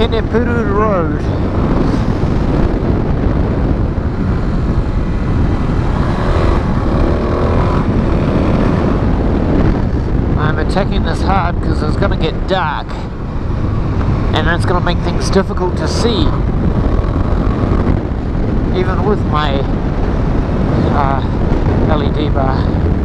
Kenepuru Road. I'm attacking this hard because it's going to get dark and it's going to make things difficult to see, even with my LED bar.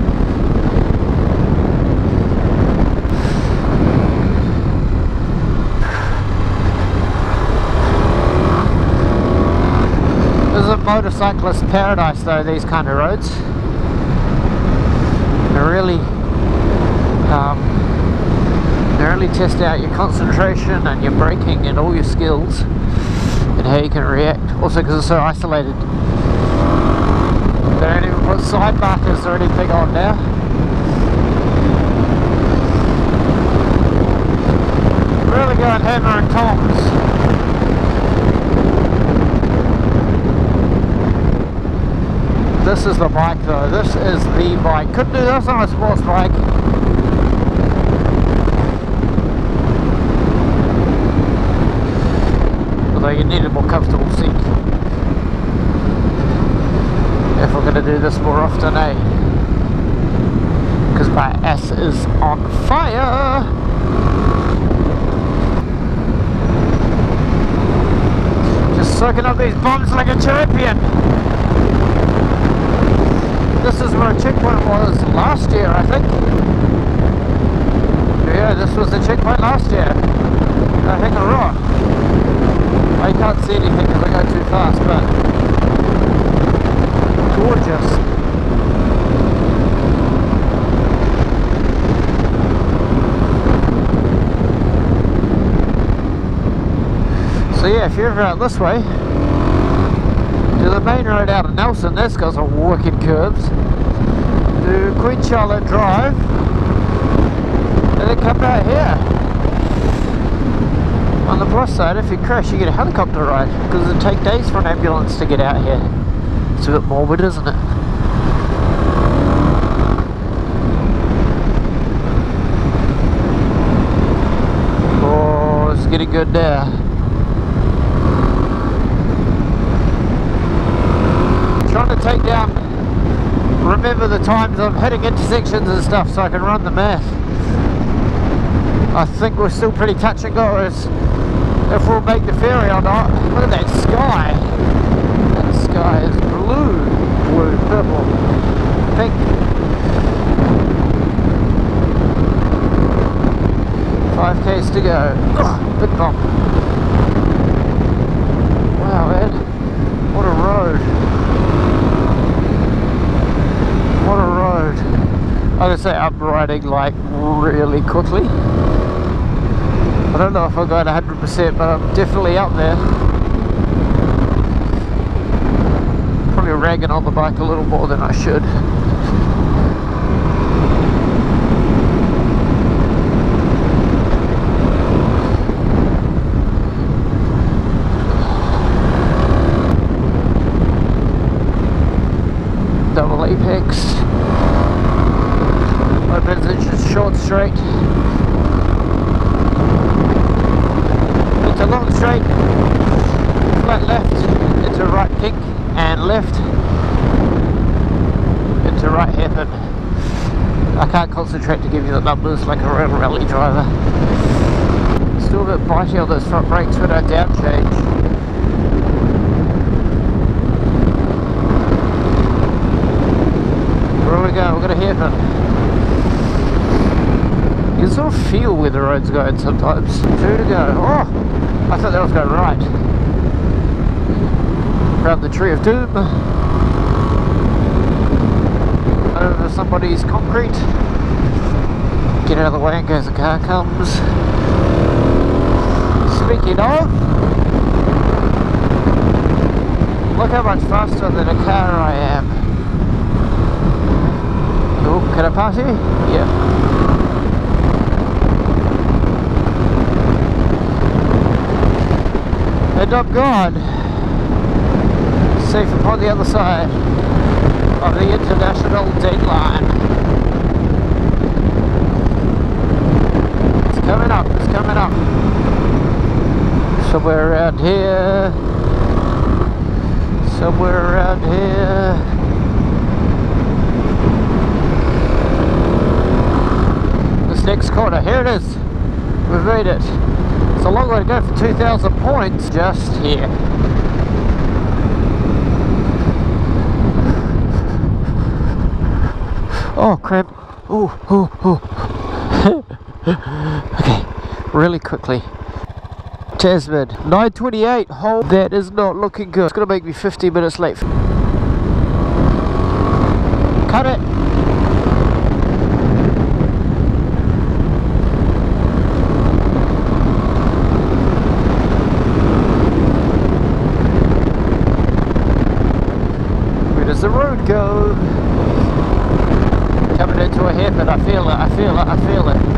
This is a motorcyclist paradise though, these kind of roads. They really test out your concentration and your braking and all your skills and how you can react. Also because it's so isolated. They don't even put side markers or anything on now. Really going hammer and tongs. This is the bike though, this is the bike. Couldn't do this on a sports bike. Although you need a more comfortable seat. If we're going to do this more often, eh? Because my ass is on fire! Just soaking up these bombs like a champion! This is where a checkpoint was last year, I think. Yeah, this was the checkpoint last year. I think I'm wrong. I can't see anything because I go too fast, but gorgeous. So yeah, if you're ever out this way, to the main road out of Nelson, that's got some wicked curves. To Queen Charlotte Drive, and then come out here. On the plus side, if you crash you get a helicopter ride, because it'd take days for an ambulance to get out here. It's a bit morbid, isn't it? Oh, it's getting good now. Trying to take down, remember the times I'm hitting intersections and stuff so I can run the math. I think we're still pretty touch and go as if we'll make the ferry or not. Look at that sky. That sky is blue, purple, pink. 5k's to go. Oh, big bump. Wow, man. What a road. What a road. I would say I'm riding like really quickly. I don't know if I'll go at 100%, but I'm definitely up there. Probably ragging on the bike a little more than I should. Double apex. Opens it just short straight. It's a long straight. Flat left into right kick and left into right hairpin. I can't concentrate to give you the numbers like a real rally driver. Still a bit bitey on those front brakes when I down change. Where we go? We're going to hairpin. You can sort of feel where the road's going sometimes. 2 to go. Oh! I thought that was going right. Around the tree of doom. Over somebody's concrete. Get out of the way in case a car comes. Speaking of, look how much faster than a car I am. Oh, can I pass you? Yeah. And I'm gone. Safe upon the other side of the international date line. It's coming up, it's coming up. So Somewhere around here. Somewhere around here. This next corner, here it is. We've made it. It's a long way to go for 2,000 points. Just here. Oh crap. Okay, really quickly. Tasman, 9:28. Hold. That is not looking good. It's going to make me 50 minutes late. Cut it. Where does the road go? Coming into a hairpin. I feel it. I feel it. I feel it.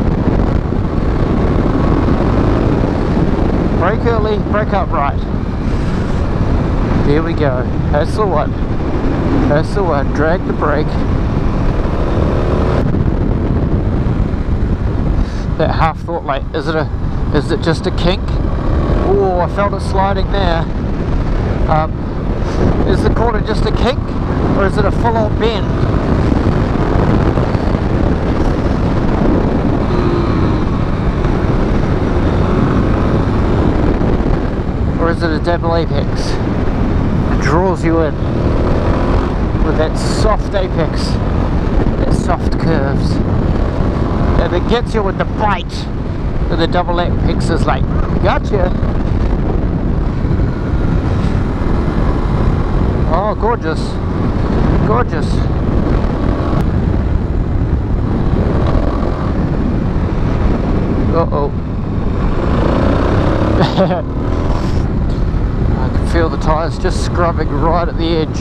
Brake early, brake upright. Here we go. That's the one. That's the one. Drag the brake. That half thought, like, is it just a kink? Oh, I felt it sliding there. Is the corner just a kink, or is it a full-on bend? Or is it a double apex? It draws you in with that soft apex, that soft curves, and it gets you with the bite. And the double apex is like, gotcha. Oh, gorgeous, gorgeous. Uh-oh. Feel the tyres just scrubbing right at the edge.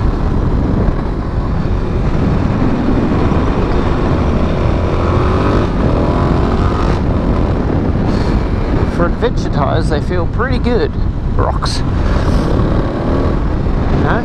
For adventure tyres, they feel pretty good. Rocks. No?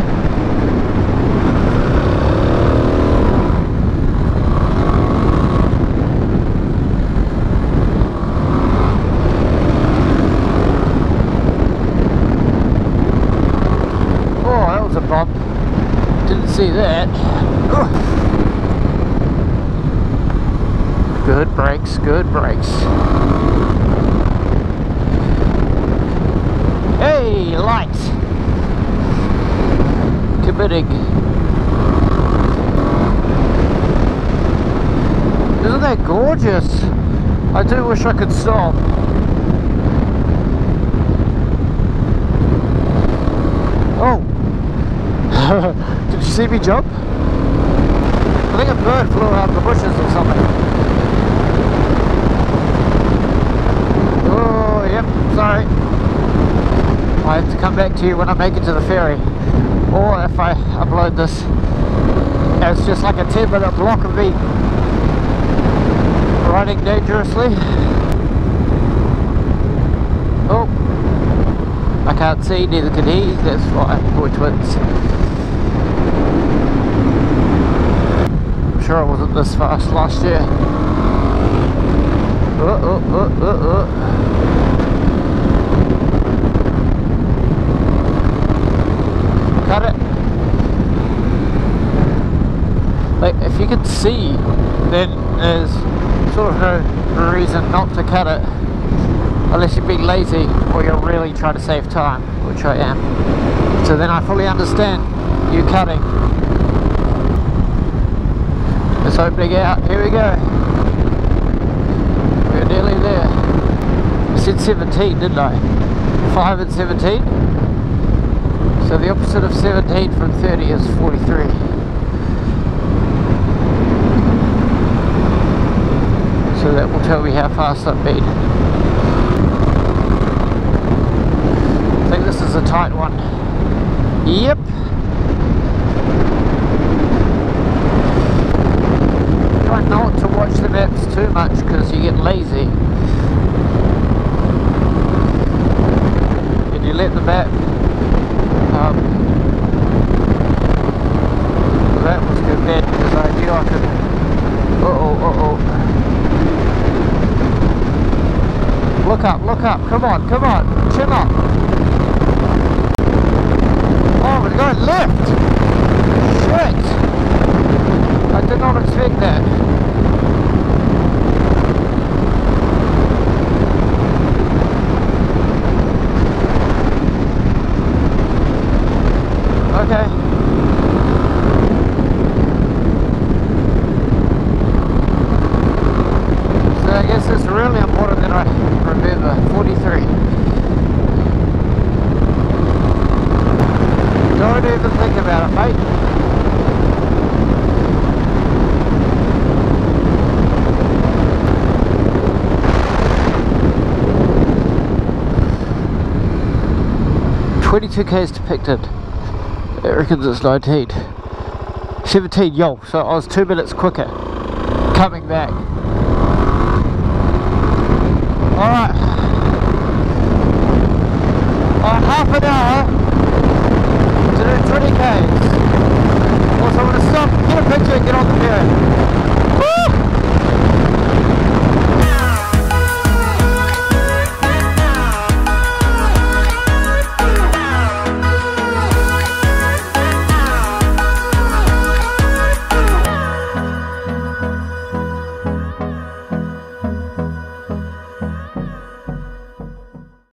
Didn't see that. Ugh. Good brakes, good brakes. Hey, light. Committing. Isn't that gorgeous? I do wish I could stop. Oh. Did you see me jump? I think a bird flew out of the bushes or something. Oh, yep, sorry. I have to come back to you when I make it to the ferry. Or if I upload this, it's just like a 10-minute block of me riding dangerously. Oh, I can't see, neither can he, that's fine, we're twins. I'm sure I wasn't this fast last year. Cut it. Like, if you can see, then there's sort of no reason not to cut it. Unless you're being lazy or you're really trying to save time, which I am. So then I fully understand you cutting. It's opening out. Here we go. We're nearly there. I said 17, didn't I? 5 and 17. So the opposite of 17 from 30 is 43. So that will tell me how fast I've been. I think this is a tight one. Yep. Try not to watch the maps too much because you get lazy. And you let the map that was good bad because I knew I could. Look up, come on, come on. Don't even think about it, mate. "22K's depicted." It reckons it's 19. 17, yo, so I was 2 minutes quicker coming back. Alright. Half an